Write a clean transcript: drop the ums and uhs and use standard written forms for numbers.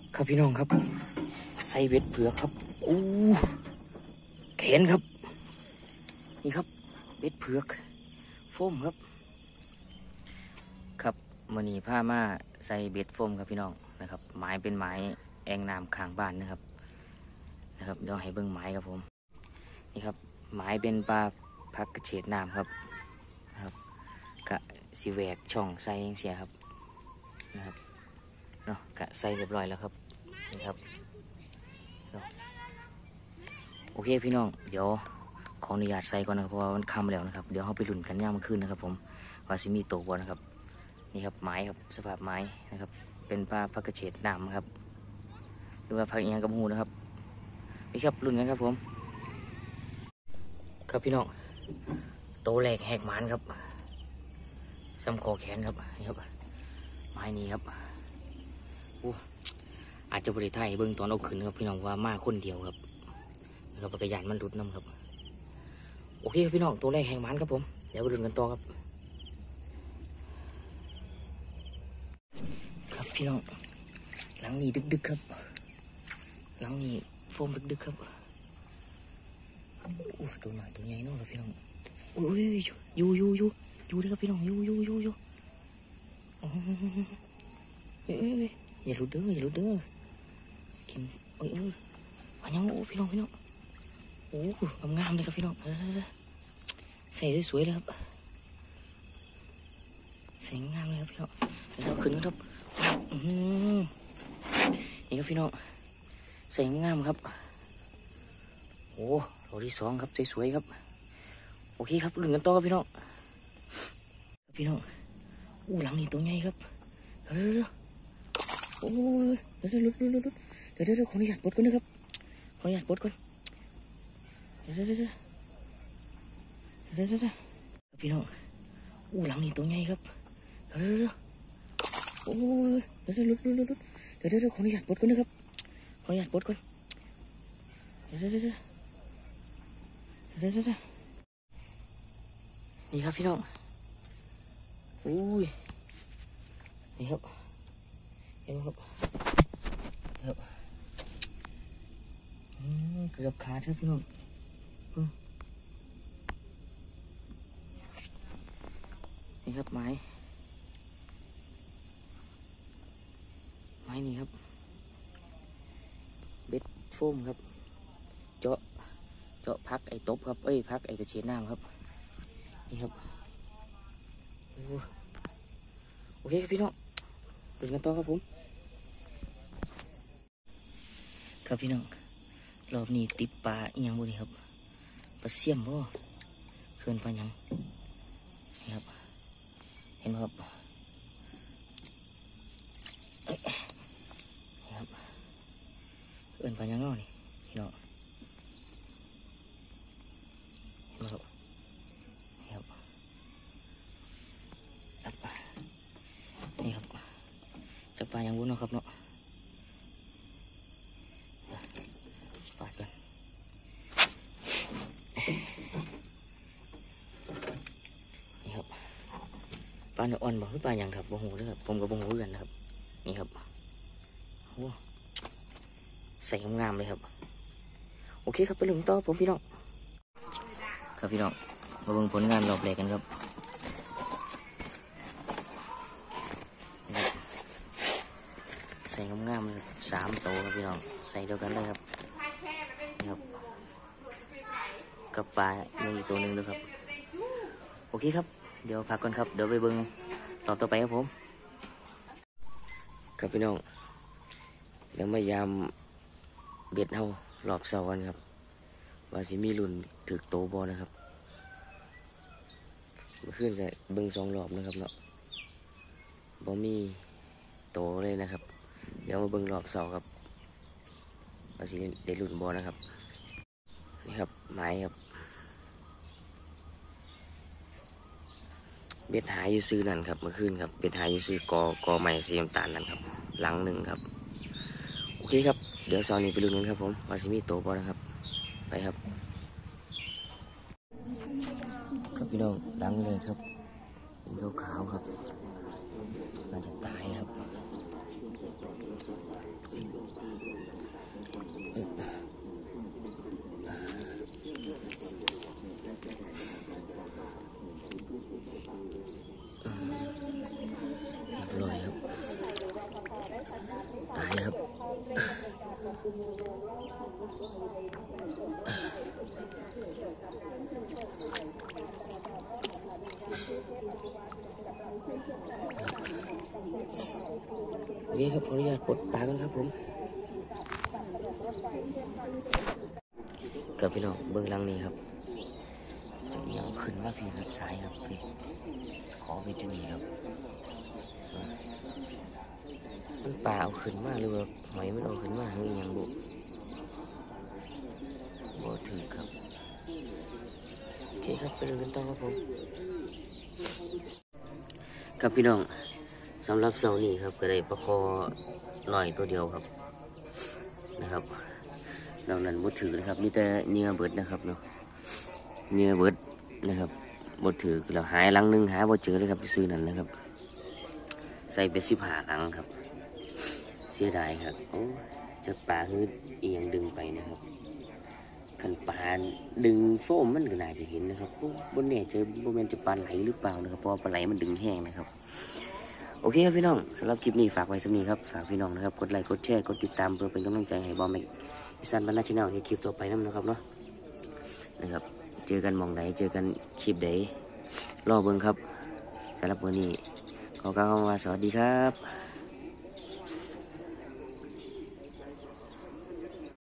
ครับพี่น้องครับใส่เบ็ดเผือกครับอู้แขนครับนี่ครับเบ็ดเผือกโฟมครับครับมื้อนี้พามาใส่เบ็ดโฟมครับพี่น้องนะครับไม้เป็นไม้แองน้ำข้างบ้านนะครับเดี๋ยวให้เบิ่งไม้ครับผมนี่ครับไม้เป็นปลาพักกระเฉดน้ำครับนะครับกะสิแหวกช่องใส่เสียครับนะครับเนาะกะใส่เรียบร้อยแล้วครับนี่ครับโอเคพี่น้องเดี๋ยวขออนุญาตใส่ก่อนนะครับเพราะว่ามันค่ำแล้วนะครับเดี๋ยวเราไปลุ้นกันย่ามคืนนะครับผมว่าสิมีโตบ่นะครับนี่ครับไม้ครับสภาพไม้นะครับเป็นปลาพักกระเฉดน้ำครับหรือว่าพักอีกอย่างกับหูนะครับนี่ครับลุ้นกันครับผมครับพี่น้องโตแหลกแหกหมานครับซ้ำคอแขนครับนี่ครับไม้นี้ครับอาจจะบริไทยเบิ้งตอนเอาขึ้นครับพี่น้องว่ามาคนเดียวครับนะครับจักรยานมันหลุดน้ำครับโอเคครับพี่น้องตัวแรกแหงมันครับผมเดี๋ยวไปดูกันต่อครับครับพี่น้องหลังนี้ดึกๆครับหลังนี้โฟมดึกๆครับตัวหน่อยตัวใหญ่น้องครับพี่น้องอยู่เลยครับพี่น้องอยู่อย่าหลุดเด้อกินอันยังพี่น้องงามเลยครับพี่น้องใส่ได้สวยเลยครับใส่งามเลยครับพี่น้องแล้วขึ้นครับนี่ครับพี่น้องใส่งามครับตัวที่สองครับสวยๆครับโอเคครับลุ้นกันต่อครับพี่น้องหลังนี่ตัวใหญ่ครับเดี๋ยวขออนุญาตปลดก่อนนะครับเดี๋ยวพี่น้องหลังนี่ตัวใหญ่ครับเดี๋ยวขออนุญาตปลดก่อนนะครับเดี๋ยวนี่ครับพี่น้องนี่ครับเห็นไหมครับเกือบขาดครับพี่น้องนี่ครับไม้นี่ครับเบ็ดโฟมครับเจาะพักไอ้ตบครับพักไอ้กระเฉดน้ำครับนี่ครับโอเคครับพี่น้องดูกันต่อครับผมครับพี่น้องรอบนี้ติดปลาอีหยังบุนี่ครับปลาเสี่ยมบ่เขื่อนปลาหยังนี่ครับเห็นไหมครับนี่ครับเขื่อนปลาหยังเนาะนี่พี่น้องเห็นไหมครับนี่ครับนี่ครับจะปลาหยังบุเนาะครับเนาะปาดกันนี่ครับปลาเนื้ออ่อนบอกหรือปลาหยังครับบ่หูเลยครับผมก็บ่หูกันนะครับนี่ครับใส่งามๆเลยครับโอเคครับไปลุ้นต่อผมพี่น้องครับพี่น้องมาเบิ่งผลงานรอบแรกกันครับใส่งามๆเลย3 ตัวครับพี่น้องใส่เดียวกันเลยครับนี่ครับกับปลาอีกตัวหนึ่งด้วยครับโอเคครับเดี๋ยวพักก่อนครับเดี๋ยวไปเบิ่งรอบต่อไปครับผมครับพี่น้องเดี๋ยวมายามเบ็ดเฮารอบเสาร์กันครับว่าสิมีรุ่นถึกโตบอนะครับเมื่อคืนก็เบิ่ง2 รอบนะครับเนาะบ่มีโตเลยนะครับเดี๋ยวมาเบิ่งรอบเสาร์ครับว่าสิได้รุ่นบอนะครับนี่ครับไม้ครับเบ็ดหาอยู่ซื้อนั่นครับเมื่อคืนครับเบ็ดหาอยู่ซื้อกอไม้สีน้ำตาลนั่นครับหลังหนึ่งครับโอเคครับเดี๋ยวเสาร์นี้ไปลุ้นกันครับผมว่าสิมีโตบอนะครับไปครับครับพี่น้องหลังเลยครับเป็นขาวๆครับน่าจะตายครับร่อยครับตายครับโอเคครับขออนุญาตปลดปลากันครับผมกับพี่น้องเบื้องหลังนี้ครับจะยังขึ้นมาพี่ครับสายครับพี่ขอพี่จุนีครับมันปลาเอาขึ้นมาหรือว่าหอยมันเอาขึ้นมาหรือยังบุถือครับโอเคครับไปดูกันต่อครับผมครับพี่น้องสำหรับเสาร์นี้ครับก็ได้ปลาคอหน่อยตัวเดียวครับนะครับนอกนั้นบ่ถือนะครับมีแต่เนื้อเบิดนะครับเนาะเนื้อเบิดนะครับบ่ถือเราหายหลังนึงหาบ่เจอเลยครับซื้อนั่นนะครับใส่ไป15หลังครับเสียดายครับโอ้จะปลาฮืดเอียงดึงไปนะครับขันปลาดึงโฟมมันก็น่าจะเห็นนะครับบนเนี่ยเจอบนเมนจะปลาไหลหรือเปล่านะครับเพราะปลาไหลมันดึงแห้งนะครับโอเคครับพี่น้องสำหรับคลิปนี้ฝากไว้สำนีครับฝากพี่น้องนะครับกดไลค์กดแชร์กดติดตามเพื่อเป็นกำลังใจให้บอมแม็กอีสานบรรณาชแนลในคลิปต่อไปนั่นนะครับเนาะนะครับเจอกันมองไหนเจอกันคลิปไหนรอเบิ่งครับสำหรับวันนี้ขอกล่าวคำว่าสวัสดีครับ